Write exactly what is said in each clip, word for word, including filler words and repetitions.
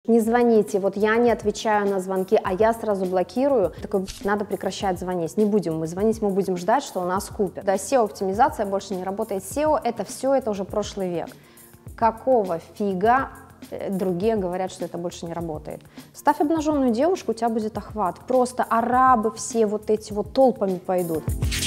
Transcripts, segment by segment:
не звоните, вот я не отвечаю на звонки, а я сразу блокирую. Такой, надо прекращать звонить, не будем мы звонить, мы будем ждать, что у нас купят. Да, сео-оптимизация больше не работает. сео это все, это уже прошлый век. Какого фига другие говорят, что это больше не работает? Ставь обнаженную девушку, у тебя будет охват. Просто арабы все вот эти вот толпами пойдут.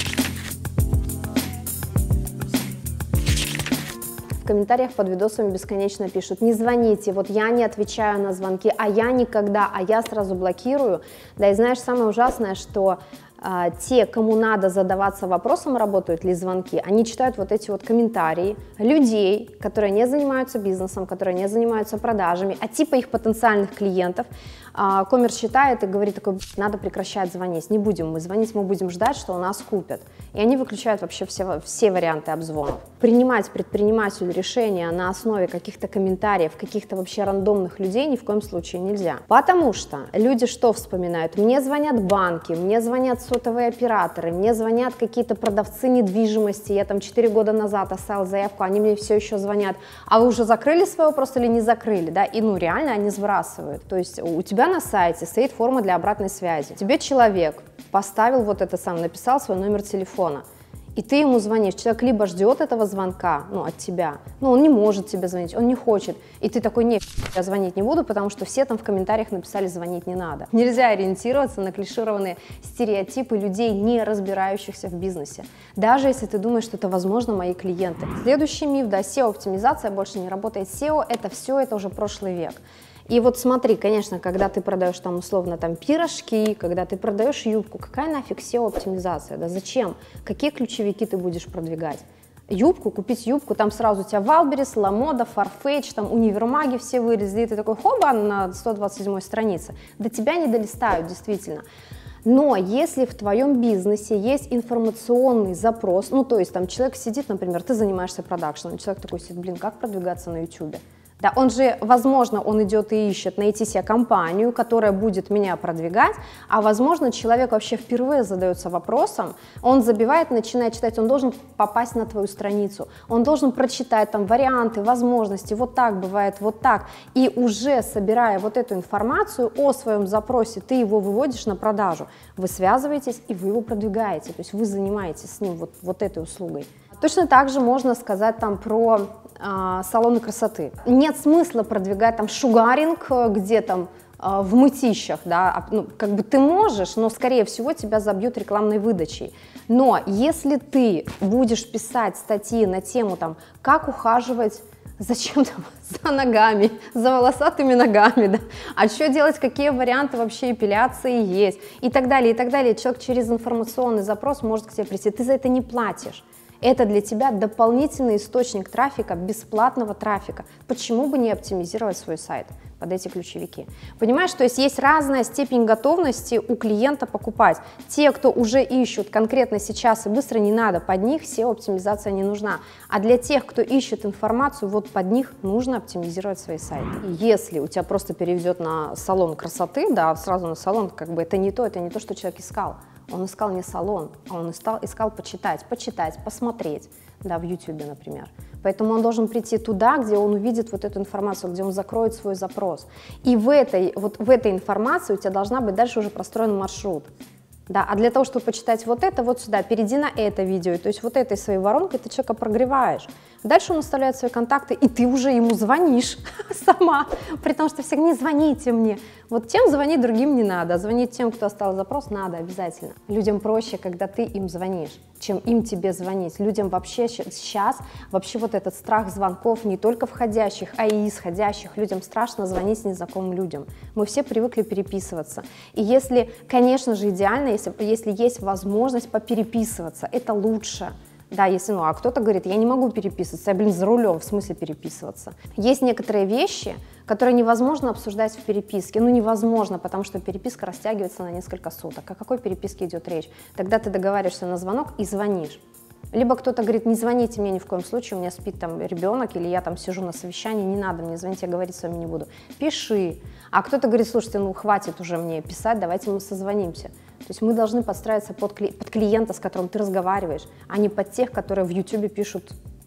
В комментариях под видосами бесконечно пишут: не звоните, вот я не отвечаю на звонки, а я никогда, а я сразу блокирую. Да, и знаешь, самое ужасное, что а, те, кому надо задаваться вопросом, работают ли звонки, они читают вот эти вот комментарии людей, которые не занимаются бизнесом, которые не занимаются продажами, а типа их потенциальных клиентов. А, коммерс читает и говорит такой: надо прекращать звонить, не будем мы звонить, мы будем ждать, что у нас купят. И они выключают вообще все, все варианты обзвонов. Принимать предпринимателю решения на основе каких-то комментариев, каких-то вообще рандомных людей ни в коем случае нельзя. Потому что люди что вспоминают? Мне звонят банки, мне звонят сотовые операторы, мне звонят какие-то продавцы недвижимости, я там четыре года назад оставил заявку, они мне все еще звонят, а вы уже закрыли свой вопрос или не закрыли, да, и ну реально они сбрасывают. То есть у тебя на сайте стоит форма для обратной связи, тебе человек поставил вот это сам, написал свой номер телефона, и ты ему звонишь, человек либо ждет этого звонка, ну, от тебя, ну, он не может тебе звонить, он не хочет, и ты такой: нет, я звонить не буду, потому что все там в комментариях написали: звонить не надо. Нельзя ориентироваться на клишированные стереотипы людей, не разбирающихся в бизнесе, даже если ты думаешь, что это, возможно, мои клиенты. Следующий миф, да, сео-оптимизация больше не работает. сео это все, это уже прошлый век. И вот смотри, конечно, когда ты продаешь там условно там пирожки, когда ты продаешь юбку, какая нафиг сео-оптимизация, да зачем? Какие ключевики ты будешь продвигать? Юбку, купить юбку, там сразу у тебя Валберес, Ламода, Farfetch, там универмаги все вылезли, и ты такой: хоба, на сто двадцать седьмой странице. До тебя не долистают, действительно. Но если в твоем бизнесе есть информационный запрос, ну то есть там человек сидит, например, ты занимаешься продакшеном, человек такой сидит: блин, как продвигаться на ютубе? Да, он же, возможно, он идет и ищет найти себе компанию, которая будет меня продвигать, а возможно, человек вообще впервые задается вопросом, он забивает, начинает читать, он должен попасть на твою страницу, он должен прочитать там варианты, возможности, вот так бывает, вот так, и уже собирая вот эту информацию о своем запросе, ты его выводишь на продажу, вы связываетесь и вы его продвигаете, то есть вы занимаетесь с ним вот, вот этой услугой. Точно так же можно сказать там про э, салоны красоты. Нет смысла продвигать там шугаринг, где там э, в мытищах, да, ну, как бы ты можешь, но скорее всего тебя забьют рекламной выдачей. Но если ты будешь писать статьи на тему там, как ухаживать, зачем там за ногами, за волосатыми ногами, да? А что делать, какие варианты вообще эпиляции есть и так далее, и так далее. Человек через информационный запрос может к тебе прийти, ты за это не платишь. Это для тебя дополнительный источник трафика, бесплатного трафика. Почему бы не оптимизировать свой сайт под эти ключевики? Понимаешь, то есть есть разная степень готовности у клиента покупать. Те, кто уже ищут конкретно сейчас и быстро, не надо, под них сео-оптимизация не нужна. А для тех, кто ищет информацию, вот под них нужно оптимизировать свои сайты. Если у тебя просто переведет на салон красоты, да, сразу на салон, как бы это не то, это не то, что человек искал. Он искал не салон, а он искал, искал почитать, почитать, посмотреть, да, в ютубе, например. Поэтому он должен прийти туда, где он увидит вот эту информацию, где он закроет свой запрос. И в этой, вот в этой информации у тебя должна быть дальше уже простроен маршрут. Да, а для того, чтобы почитать вот это, вот сюда, перейди на это видео, то есть вот этой своей воронкой ты человека прогреваешь. Дальше он оставляет свои контакты, и ты уже ему звонишь сама, при том, что все: не звоните мне. Вот тем звонить, другим не надо, а звонить тем, кто оставил запрос, надо обязательно. Людям проще, когда ты им звонишь, чем им тебе звонить. Людям вообще сейчас, вообще вот этот страх звонков не только входящих, а и исходящих. Людям страшно звонить незнакомым людям. Мы все привыкли переписываться. И если, конечно же, идеально, если, если есть возможность попереписываться, это лучше. Да, если, ну, а кто-то говорит: я не могу переписываться, я, блин, за рулем, в смысле переписываться? Есть некоторые вещи, которые невозможно обсуждать в переписке, ну, невозможно, потому что переписка растягивается на несколько суток. О какой переписке идет речь? Тогда ты договариваешься на звонок и звонишь. Либо кто-то говорит: не звоните мне ни в коем случае, у меня спит там ребенок, или я там сижу на совещании, не надо мне звонить, я говорить с вами не буду. Пиши. А кто-то говорит: слушайте, ну хватит уже мне писать, давайте мы созвонимся. То есть мы должны подстраиваться под, кли под клиента, с которым ты разговариваешь, а не под тех, которые в ютубе пишут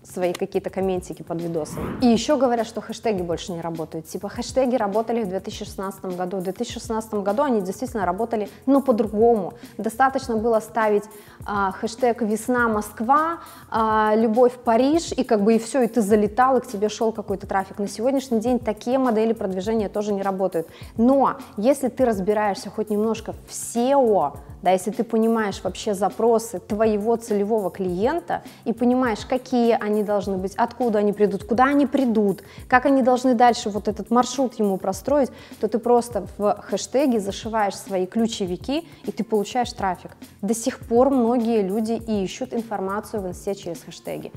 свои какие-то комментики под видосами. И еще говорят, что хэштеги больше не работают. Типа хэштеги работали в две тысячи шестнадцатом году. В две тысячи шестнадцатом году они действительно работали, но по-другому. Достаточно было ставить а, хэштег «Весна Москва», а, «Любовь Париж», и как бы и все, и ты залетал, и к тебе шел какой-то трафик. На сегодняшний день такие модели продвижения тоже не работают. Но если ты разбираешься хоть немножко в сео, да, если ты понимаешь вообще запросы твоего целевого клиента и понимаешь, какие они должны быть, откуда они придут, куда они придут, как они должны дальше вот этот маршрут ему простроить, то ты просто в хэштеге зашиваешь свои ключевики, и ты получаешь трафик. До сих пор многие люди ищут информацию в инсте через хэштеги.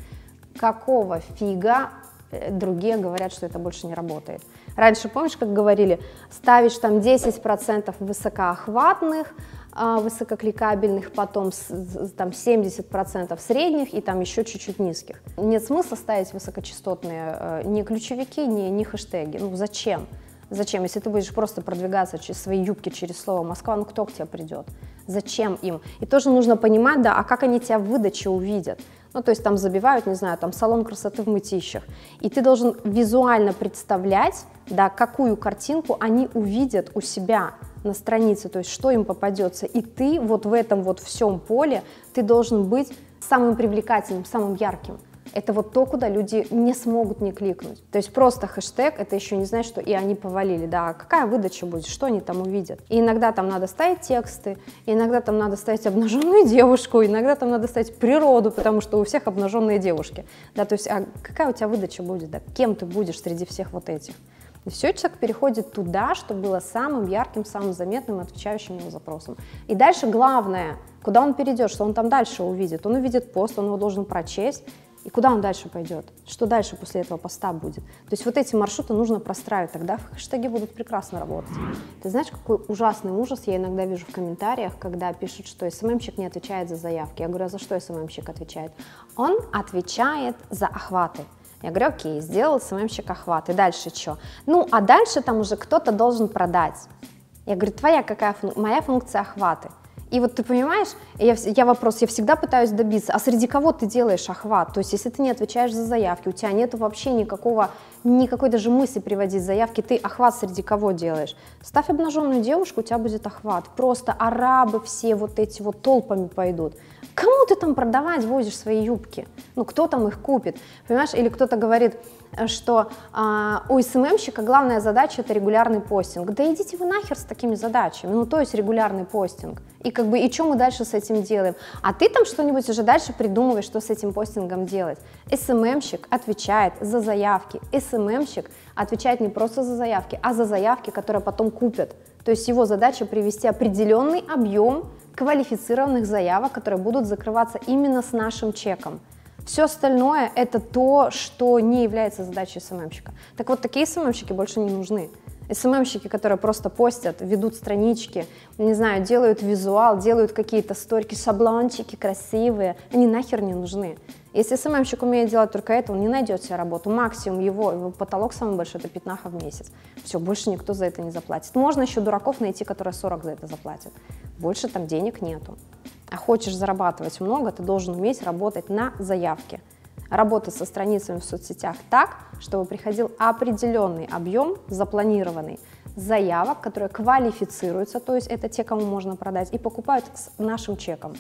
Какого фига другие говорят, что это больше не работает? Раньше, помнишь, как говорили, ставишь там десять процентов высокоохватных, высококликабельных, потом там семьдесят процентов средних и там еще чуть-чуть низких. Нет смысла ставить высокочастотные ни ключевики, ни, ни хэштеги. Ну зачем? Зачем? Если ты будешь просто продвигаться через свои юбки, через слово Москва, ну кто к тебе придет? Зачем им? И тоже нужно понимать, да, а как они тебя в выдаче увидят? Ну, то есть там забивают, не знаю, там салон красоты в Мытищах. И ты должен визуально представлять, да, какую картинку они увидят у себя на странице, то есть что им попадется. И ты вот в этом вот всем поле, ты должен быть самым привлекательным, самым ярким. Это вот то, куда люди не смогут не кликнуть. То есть просто хэштег, это еще не значит, что и они повалили, да, какая выдача будет, что они там увидят. И иногда там надо ставить тексты, иногда там надо ставить обнаженную девушку, иногда там надо ставить природу, потому что у всех обнаженные девушки. Да, то есть а какая у тебя выдача будет, да, кем ты будешь среди всех вот этих. И все, человек переходит туда, что было самым ярким, самым заметным, отвечающим его запросом. И дальше главное, куда он перейдет, что он там дальше увидит. Он увидит пост, он его должен прочесть, и куда он дальше пойдет, что дальше после этого поста будет. То есть вот эти маршруты нужно простраивать, тогда хэштеги будут прекрасно работать. Ты знаешь, какой ужасный ужас я иногда вижу в комментариях, когда пишут, что эс эм эм-щик не отвечает за заявки. Я говорю, а за что эс эм эм-щик отвечает? Он отвечает за охваты. Я говорю, окей, сделал эс эм эм-щик охват, и дальше что? Ну, а дальше там уже кто-то должен продать. Я говорю, твоя какая функция? Моя функция охваты. И вот ты понимаешь, я, я вопрос, я всегда пытаюсь добиться, а среди кого ты делаешь охват? То есть если ты не отвечаешь за заявки, у тебя нет вообще никакого, никакой даже мысли приводить заявки, ты охват среди кого делаешь? Ставь обнаженную девушку, у тебя будет охват. Просто арабы все вот эти вот толпами пойдут. Кому ты там продавать возишь свои юбки? Ну, кто там их купит? Понимаешь, или кто-то говорит, что а, у эс эм эм-щика главная задача – это регулярный постинг. Да идите вы нахер с такими задачами, ну, то есть регулярный постинг. И как бы, и что мы дальше с этим делаем? А ты там что-нибудь уже дальше придумываешь, что с этим постингом делать. эс эм эм-щик отвечает за заявки. эс эм эм-щик отвечает не просто за заявки, а за заявки, которые потом купят. То есть его задача привести определенный объем квалифицированных заявок, которые будут закрываться именно с нашим чеком. Все остальное – это то, что не является задачей эс эм эм-щика. Так вот, такие эс эм эм-щики больше не нужны. эс эм эм-щики, которые просто постят, ведут странички, не знаю, делают визуал, делают какие-то сторики, шаблончики красивые, они нахер не нужны. Если эс эм эм-щик умеет делать только это, он не найдет себе работу. Максимум его, его потолок самый большой – это пятнаха в месяц. Все, больше никто за это не заплатит. Можно еще дураков найти, которые сорок за это заплатят. Больше там денег нету. А хочешь зарабатывать много, ты должен уметь работать на заявке. Работать со страницами в соцсетях так, чтобы приходил определенный объем, запланированный, заявок, которые квалифицируются, то есть это те, кому можно продать, и покупают с нашим чеком.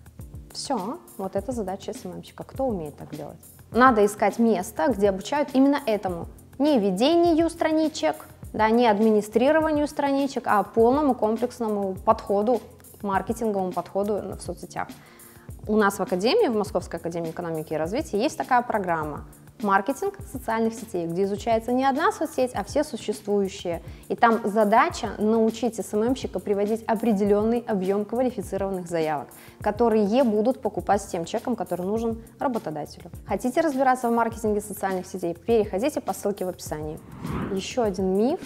Все, вот это задача эс эм эм-щика. Кто умеет так делать? Надо искать место, где обучают именно этому. Не ведению страничек, да, не администрированию страничек, а полному комплексному подходу, маркетинговому подходу в соцсетях. У нас в Академии, в Московской академии экономики и развития есть такая программа «Маркетинг социальных сетей», где изучается не одна соцсеть, а все существующие. И там задача научить эс эм эм-щика приводить определенный объем квалифицированных заявок, которые будут покупать с тем чеком, который нужен работодателю. Хотите разбираться в маркетинге социальных сетей? Переходите по ссылке в описании. Еще один миф,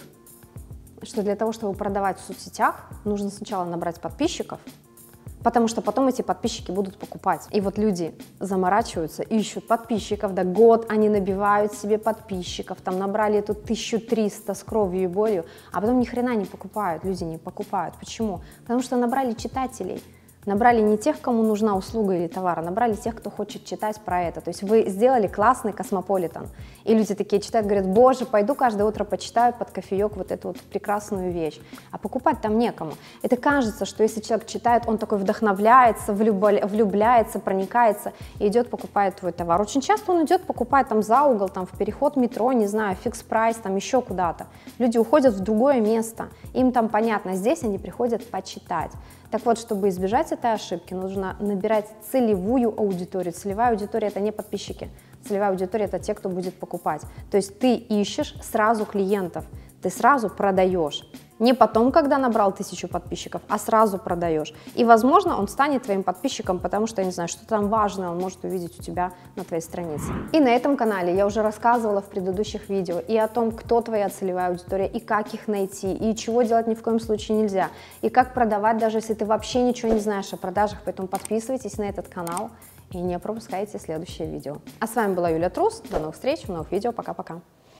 что для того, чтобы продавать в соцсетях, нужно сначала набрать подписчиков, потому что потом эти подписчики будут покупать. И вот люди заморачиваются, ищут подписчиков, да год они набивают себе подписчиков, там набрали эту тысячу триста с кровью и болью, а потом ни хрена не покупают, люди не покупают. Почему? Потому что набрали читателей, Набрали не тех, кому нужна услуга или товар, а набрали тех, кто хочет читать про это. То есть вы сделали классный космополитен. И люди такие читают, говорят, боже, пойду каждое утро почитаю под кофеек вот эту вот прекрасную вещь. А покупать там некому. Это кажется, что если человек читает, он такой вдохновляется, влюбляется, проникается и идет покупает твой товар. Очень часто он идет покупать там за угол, там в переход метро, не знаю, фикс-прайс, там еще куда-то. Люди уходят в другое место, им там понятно, здесь они приходят почитать. Так вот, чтобы избежать этой ошибки, нужно набирать целевую аудиторию. Целевая аудитория – это не подписчики. Целевая аудитория – это те, кто будет покупать. То есть ты ищешь сразу клиентов, ты сразу продаешь. Не потом, когда набрал тысячу подписчиков, а сразу продаешь. И, возможно, он станет твоим подписчиком, потому что, я не знаю, что там важное он может увидеть у тебя на твоей странице. И на этом канале я уже рассказывала в предыдущих видео и о том, кто твоя целевая аудитория, и как их найти, и чего делать ни в коем случае нельзя, и как продавать, даже если ты вообще ничего не знаешь о продажах. Поэтому подписывайтесь на этот канал и не пропускайте следующее видео. А с вами была Юлия Трус. До новых встреч в новых видео. Пока-пока.